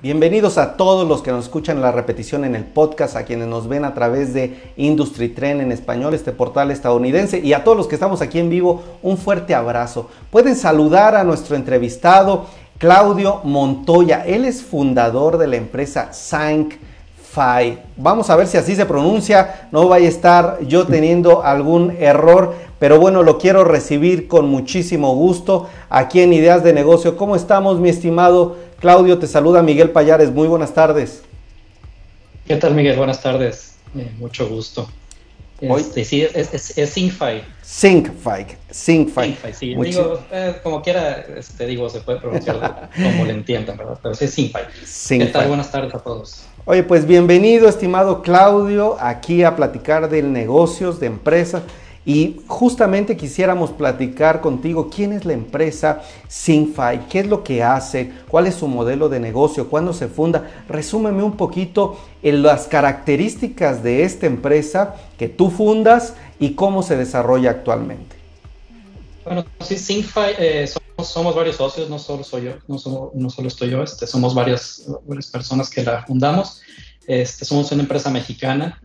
Bienvenidos a todos los que nos escuchan en la repetición en el podcast, a quienes nos ven a través de Industry Trend en español, este portal estadounidense, y a todos los que estamos aquí en vivo, un fuerte abrazo. Pueden saludar a nuestro entrevistado, Claudio Montoya. Él es fundador de la empresa Syncfy. Vamos a ver si así se pronuncia, no vaya a estar yo teniendo algún error, pero bueno, lo quiero recibir con muchísimo gusto aquí en Ideas de Negocio. ¿Cómo estamos, mi estimado Claudio? Te saluda Miguel Payares. Muy buenas tardes. ¿Qué tal, Miguel? Buenas tardes. Mucho gusto. Sí, es Syncfy. Syncfy. Sí. Digo, como quiera, digo, se puede pronunciar como le entiendan, ¿verdad? Pero sí es Syncfy. ¿Qué tal? Buenas tardes a todos. Oye, pues bienvenido, estimado Claudio, aquí a platicar de negocios, de empresas. Y justamente quisiéramos platicar contigo quién es la empresa Syncfy, qué es lo que hace, cuál es su modelo de negocio, cuándo se funda. Resúmeme un poquito en las características de esta empresa que tú fundas y cómo se desarrolla actualmente. Bueno, sí, Syncfy, somos varios socios, no solo soy yo, no solo estoy yo, somos varias personas que la fundamos. Somos una empresa mexicana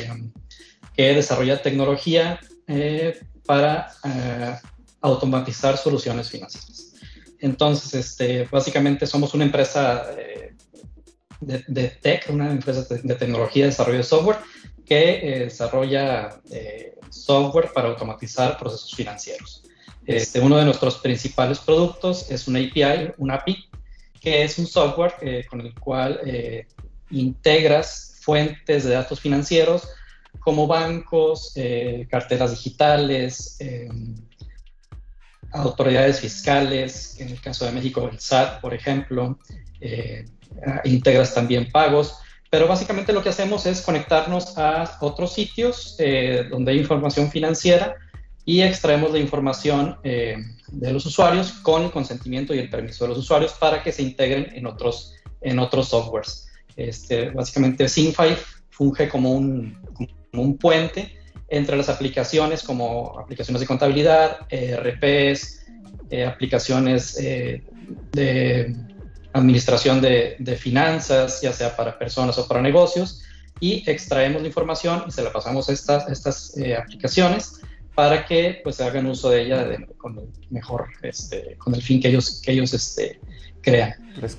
que desarrolla tecnología para automatizar soluciones financieras. Entonces, básicamente somos una empresa de tech, una empresa de tecnología, de desarrollo de software que desarrolla software para automatizar procesos financieros. Uno de nuestros principales productos es un API, que es un software con el cual integras fuentes de datos financieros como bancos, carteras digitales, autoridades fiscales, en el caso de México el SAT, por ejemplo, integras también pagos, pero básicamente lo que hacemos es conectarnos a otros sitios donde hay información financiera y extraemos la información de los usuarios con el consentimiento y el permiso de los usuarios para que se integren en otros softwares. Básicamente Syncfy funge como un puente entre las aplicaciones como aplicaciones de contabilidad, ERPs, aplicaciones de administración de finanzas, ya sea para personas o para negocios, y extraemos la información y se la pasamos a estas aplicaciones para que pues hagan uso de ella con el mejor, con el fin que ellos crean.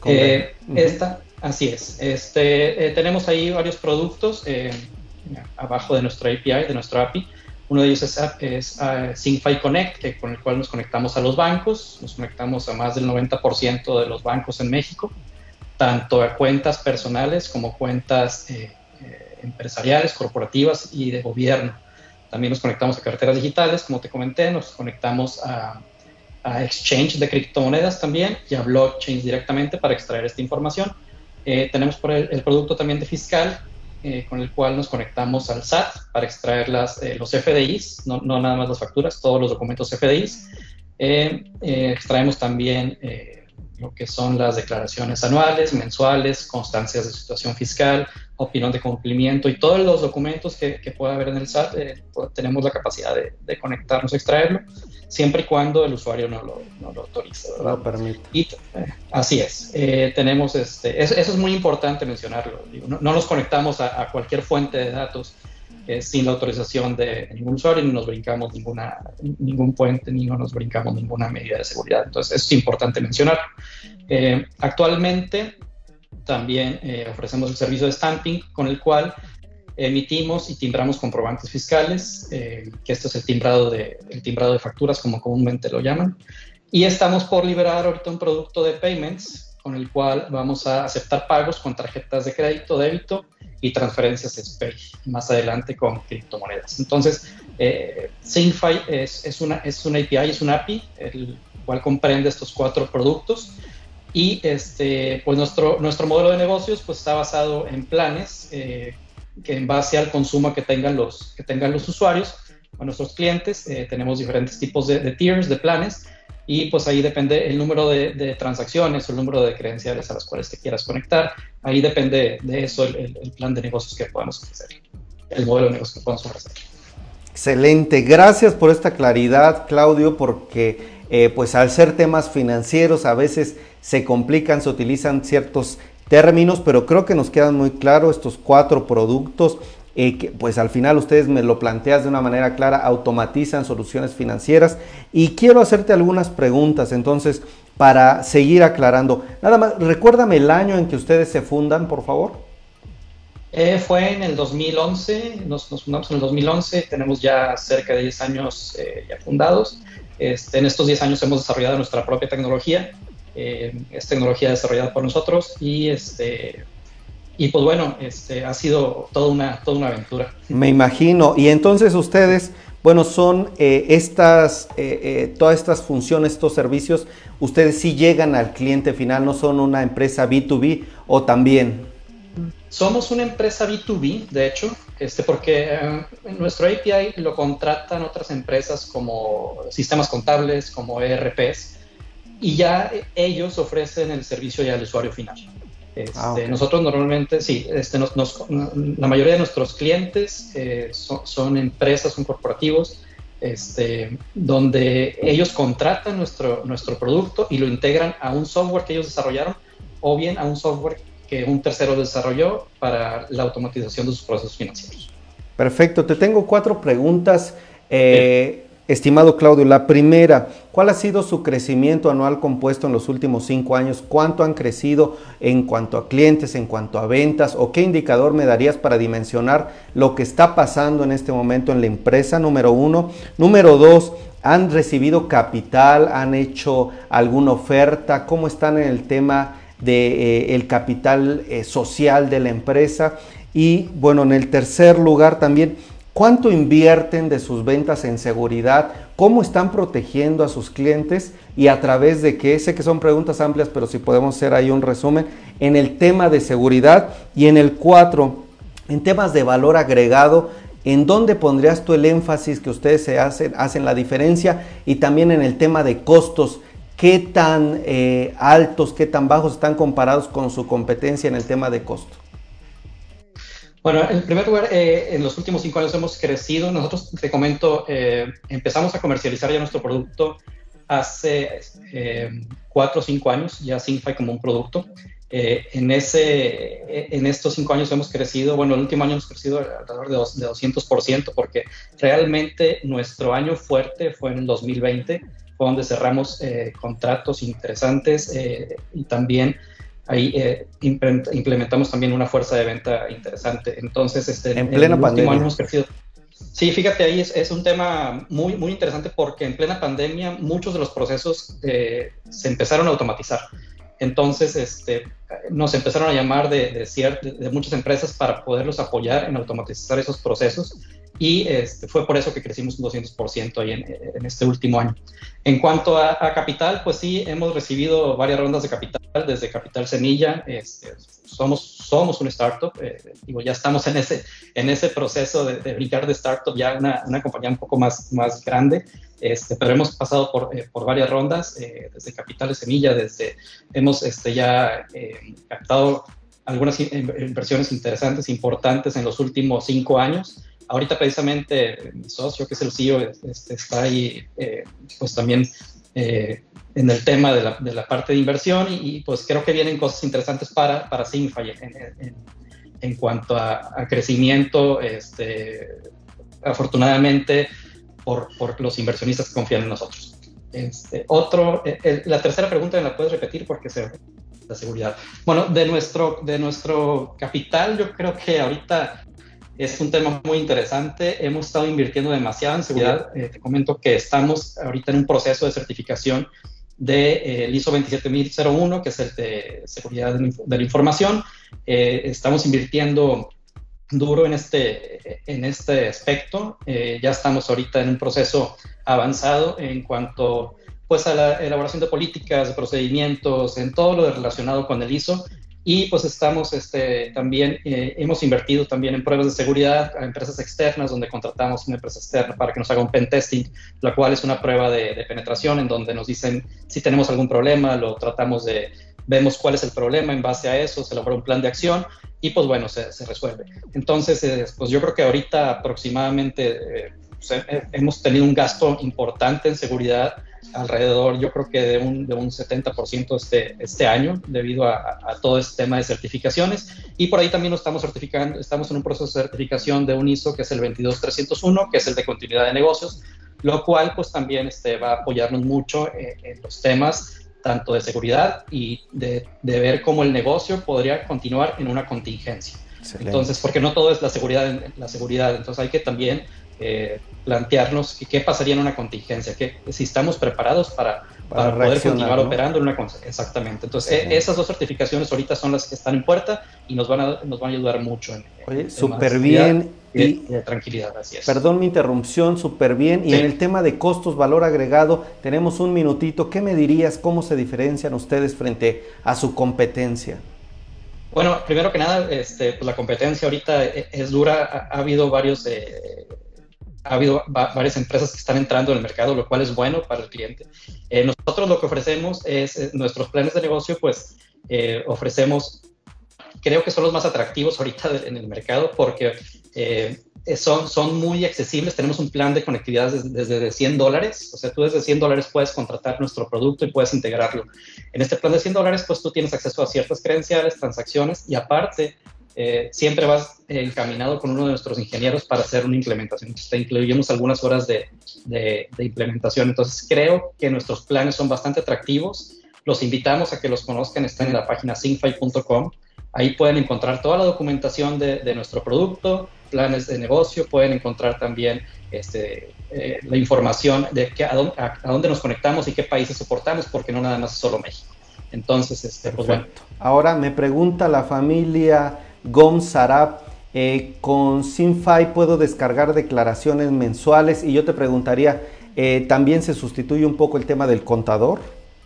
Así es. Tenemos ahí varios productos abajo de nuestra API, de nuestra API. Uno de ellos es Syncfy Connect, con el cual nos conectamos a los bancos. Nos conectamos a más del 90% de los bancos en México, tanto a cuentas personales como cuentas empresariales, corporativas y de gobierno. También nos conectamos a carteras digitales, como te comenté. Nos conectamos a exchange de criptomonedas también y a blockchain directamente para extraer esta información. Tenemos por el producto también de fiscal, con el cual nos conectamos al SAT para extraer los FDIs, no nada más las facturas, todos los documentos FDIs. Extraemos también lo que son las declaraciones anuales, mensuales, constancias de situación fiscal, opinión de cumplimiento y todos los documentos que pueda haber en el SAT. Tenemos la capacidad de conectarnos a extraerlo, siempre y cuando el usuario no lo autorice, ¿verdad? Lo permite. Y así es. Tenemos eso es muy importante mencionarlo. No nos conectamos a cualquier fuente de datos sin la autorización de ningún usuario, ni nos brincamos ningún puente, ni nos brincamos ninguna medida de seguridad. Entonces, eso es importante mencionar. Actualmente también ofrecemos el servicio de stamping, con el cual emitimos y timbramos comprobantes fiscales, que esto es el timbrado de facturas, como comúnmente lo llaman. Y estamos por liberar ahorita un producto de payments, con el cual vamos a aceptar pagos con tarjetas de crédito, débito y transferencias SPAY, más adelante con criptomonedas. Entonces, Syncfy es una API, es una API, el cual comprende estos 4 productos. Y pues nuestro modelo de negocios pues está basado en planes que en base al consumo que tengan los usuarios o nuestros clientes. Tenemos diferentes tipos de tiers, de planes, y pues ahí depende el número de transacciones o el número de credenciales a las cuales te quieras conectar. Ahí depende de eso el plan de negocios que podamos ofrecer, el modelo de negocios que podamos ofrecer. Excelente, gracias por esta claridad, Claudio, porque pues al ser temas financieros a veces se complican, se utilizan ciertos términos, pero creo que nos quedan muy claros estos 4 productos. Que pues al final ustedes me lo planteas de una manera clara, automatizan soluciones financieras, y quiero hacerte algunas preguntas entonces para seguir aclarando. Nada más, recuérdame el año en que ustedes se fundan, por favor. Fue en el 2011, nos fundamos en el 2011, tenemos ya cerca de 10 años ya fundados. En estos 10 años hemos desarrollado nuestra propia tecnología, es tecnología desarrollada por nosotros, y pues bueno, ha sido toda una aventura. Me imagino. Y entonces ustedes, bueno, son todas estas funciones, estos servicios, ustedes sí llegan al cliente final, no son una empresa B2B, o también. Somos una empresa B2B, de hecho, porque nuestro API lo contratan otras empresas como sistemas contables, como ERPs, y ya ellos ofrecen el servicio ya al usuario final. Okay. Nosotros normalmente, sí, la mayoría de nuestros clientes son empresas, son corporativos, donde ellos contratan nuestro producto y lo integran a un software que ellos desarrollaron, o bien a un software que un tercero desarrolló para la automatización de sus procesos financieros. Perfecto, te tengo 4 preguntas, estimado Claudio. La primera, ¿cuál ha sido su crecimiento anual compuesto en los últimos 5 años? ¿Cuánto han crecido en cuanto a clientes, en cuanto a ventas? ¿O qué indicador me darías para dimensionar lo que está pasando en este momento en la empresa? Número 1. Número 2, ¿han recibido capital? ¿Han hecho alguna oferta? ¿Cómo están en el tema del capital social de la empresa? Y bueno, en el tercer lugar también, ¿cuánto invierten de sus ventas en seguridad? ¿Cómo están protegiendo a sus clientes? ¿Y a través de qué? Sé que son preguntas amplias, pero si podemos hacer ahí un resumen en el tema de seguridad. Y en el 4, en temas de valor agregado, ¿en dónde pondrías tú el énfasis que ustedes hacen la diferencia? Y también en el tema de costos, ¿qué tan altos, qué tan bajos están comparados con su competencia en el tema de costo? Bueno, en primer lugar, en los últimos 5 años hemos crecido. Nosotros, te comento, empezamos a comercializar ya nuestro producto hace 4 o 5 años, ya Signify como un producto. En estos 5 años hemos crecido, bueno, el último año hemos crecido alrededor de 200%, porque realmente nuestro año fuerte fue en el 2020, fue donde cerramos contratos interesantes, y también ahí implementamos también una fuerza de venta interesante. Entonces, en plena pandemia año hemos crecido. Sí, fíjate, ahí es un tema muy, muy interesante, porque en plena pandemia muchos de los procesos se empezaron a automatizar. Entonces, nos empezaron a llamar de muchas empresas para poderlos apoyar en automatizar esos procesos, y fue por eso que crecimos un 200% ahí en este último año. En cuanto a capital, pues sí, hemos recibido varias rondas de capital, desde Capital Semilla. Somos un startup, ya estamos en ese proceso de brincar de startup ya una compañía un poco más grande, pero hemos pasado por varias rondas, desde Capital de Semilla, hemos ya captado algunas inversiones interesantes, importantes en los últimos 5 años. Ahorita precisamente mi socio, que es el CEO, está ahí pues también en el tema de la parte de inversión, y pues creo que vienen cosas interesantes para Signify en cuanto a crecimiento, afortunadamente por los inversionistas que confían en nosotros. La tercera pregunta me la puedes repetir, porque la seguridad. Bueno, de nuestro capital, yo creo que ahorita es un tema muy interesante. Hemos estado invirtiendo demasiado en seguridad. Te comento que estamos ahorita en un proceso de certificación del ISO 27001, que es el de seguridad de la información. Estamos invirtiendo duro en este aspecto. Ya estamos ahorita en un proceso avanzado en cuanto pues a la elaboración de políticas, de procedimientos, en todo lo relacionado con el ISO. Y pues estamos también, hemos invertido también en pruebas de seguridad a empresas externas, donde contratamos una empresa externa para que nos haga un pen testing, la cual es una prueba de penetración, en donde nos dicen si tenemos algún problema, lo tratamos vemos cuál es el problema, en base a eso se elabora un plan de acción, y pues bueno, se resuelve. Entonces, pues yo creo que ahorita aproximadamente hemos tenido un gasto importante en seguridad alrededor, yo creo que de un 70% este año, debido a todo este tema de certificaciones. Y por ahí también nos estamos certificando, estamos en un proceso de certificación de un ISO que es el 22301, que es el de continuidad de negocios, lo cual pues también va a apoyarnos mucho en los temas tanto de seguridad y de ver cómo el negocio podría continuar en una contingencia. Excelente. Entonces, porque no todo es la seguridad, entonces hay que también plantearnos qué pasaría en una contingencia, si estamos preparados para poder continuar, ¿no?, operando en una contingencia. Exactamente. Entonces, esas dos certificaciones ahorita son las que están en puerta y nos van a ayudar mucho en súper bien. Y de tranquilidad, así es. Perdón mi interrupción, súper bien. Y sí, en el tema de costos, valor agregado, tenemos un minutito. ¿Qué me dirías? ¿Cómo se diferencian ustedes frente a su competencia? Bueno, primero que nada, pues la competencia ahorita es dura. Ha habido varias empresas que están entrando en el mercado, lo cual es bueno para el cliente. Nosotros lo que ofrecemos es nuestros planes de negocio, pues ofrecemos, creo que son los más atractivos ahorita en el mercado porque son muy accesibles. Tenemos un plan de conectividad desde $100, o sea, tú desde $100 puedes contratar nuestro producto y puedes integrarlo. En este plan de $100, pues tú tienes acceso a ciertas credenciales, transacciones y aparte siempre vas encaminado con uno de nuestros ingenieros para hacer una implementación. Entonces, te incluimos algunas horas de implementación. Entonces, creo que nuestros planes son bastante atractivos. Los invitamos a que los conozcan. Están en la página syncfy.com. Ahí pueden encontrar toda la documentación de nuestro producto, planes de negocio, pueden encontrar también la información de a dónde nos conectamos y qué países soportamos, porque no nada más es solo México. Entonces, pues bueno. Ahora me pregunta la familia Gomsarab, con Synfy puedo descargar declaraciones mensuales, y yo te preguntaría, ¿también se sustituye un poco el tema del contador?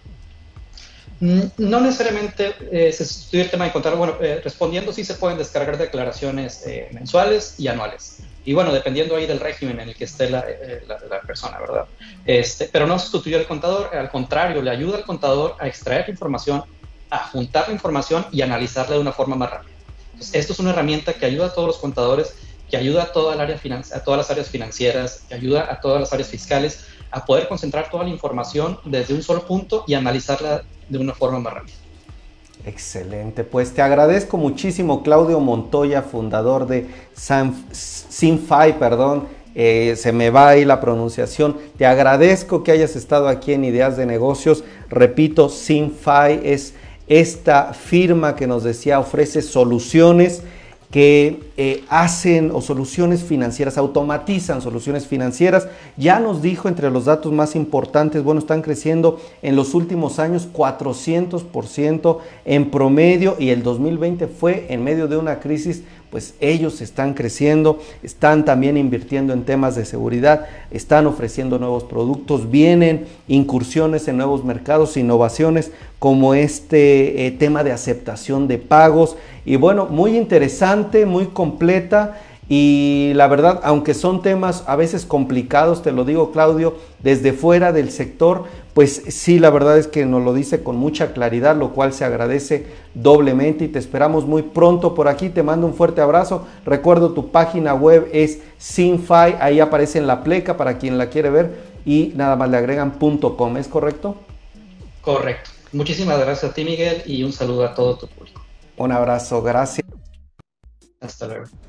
No necesariamente se sustituye el tema de contador. Bueno, respondiendo, sí se pueden descargar declaraciones mensuales y anuales. Y bueno, dependiendo ahí del régimen en el que esté la persona, ¿verdad? Pero no sustituye al contador, al contrario, le ayuda al contador a extraer la información, a juntar la información y analizarla de una forma más rápida. Entonces, esto es una herramienta que ayuda a todos los contadores, que ayuda a todas las áreas financieras, que ayuda a todas las áreas fiscales a poder concentrar toda la información desde un solo punto y analizarla de una forma más rápida. Excelente, pues te agradezco muchísimo, Claudio Montoya, fundador de Synfy, se me va ahí la pronunciación. Te agradezco que hayas estado aquí en Ideas de Negocios. Repito, Synfy es esta firma que nos decía ofrece soluciones que hacen, o soluciones financieras, automatizan soluciones financieras. Ya nos dijo entre los datos más importantes, bueno, están creciendo en los últimos años 400% en promedio, y el 2020 fue en medio de una crisis. Pues ellos están creciendo, están también invirtiendo en temas de seguridad, están ofreciendo nuevos productos, vienen incursiones en nuevos mercados, innovaciones como tema de aceptación de pagos. Y bueno, muy interesante, muy completa. Y la verdad, aunque son temas a veces complicados, te lo digo, Claudio, desde fuera del sector, pues sí, la verdad es que nos lo dice con mucha claridad, lo cual se agradece doblemente, y te esperamos muy pronto por aquí. Te mando un fuerte abrazo. Recuerdo, tu página web es Synfy, ahí aparece en la pleca para quien la quiere ver, y nada más le agregan .com, ¿es correcto? Correcto. Muchísimas gracias a ti, Miguel, y un saludo a todo tu público. Un abrazo, gracias. Hasta luego.